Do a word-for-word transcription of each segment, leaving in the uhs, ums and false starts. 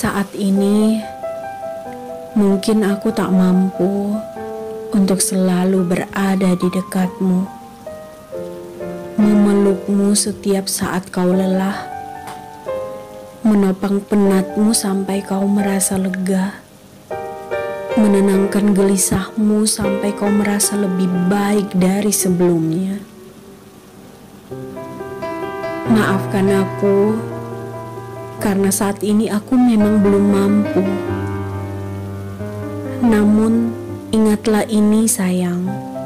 Saat ini, mungkin aku tak mampu untuk selalu berada di dekatmu, memelukmu setiap saat kau lelah, menopang penatmu sampai kau merasa lega, menenangkan gelisahmu sampai kau merasa lebih baik dari sebelumnya. Maafkan aku, karena saat ini aku memang belum mampu. Namun, ingatlah ini sayang.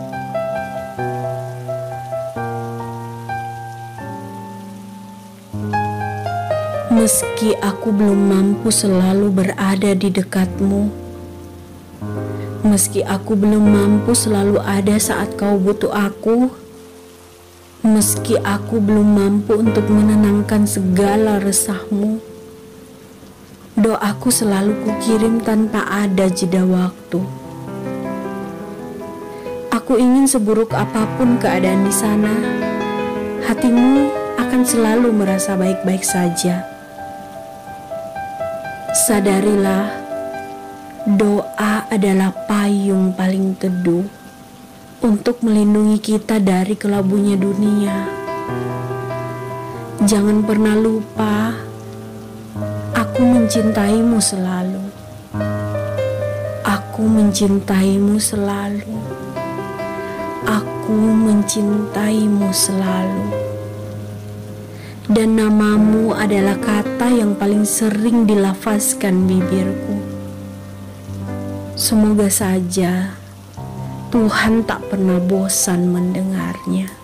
Meski aku belum mampu selalu berada di dekatmu, meski aku belum mampu selalu ada saat kau butuh aku, meski aku belum mampu untuk menenangkan segala resahmu, doaku selalu kukirim tanpa ada jeda waktu. Aku ingin seburuk apapun keadaan di sana, hatimu akan selalu merasa baik-baik saja. Sadarilah, doa adalah payung paling teduh untuk melindungi kita dari kelabunya dunia. Jangan pernah lupa, aku mencintaimu selalu. Aku mencintaimu selalu. Aku mencintaimu selalu. Dan namamu adalah kata yang paling sering dilafazkan bibirku. Semoga saja Tuhan tak pernah bosan mendengarnya.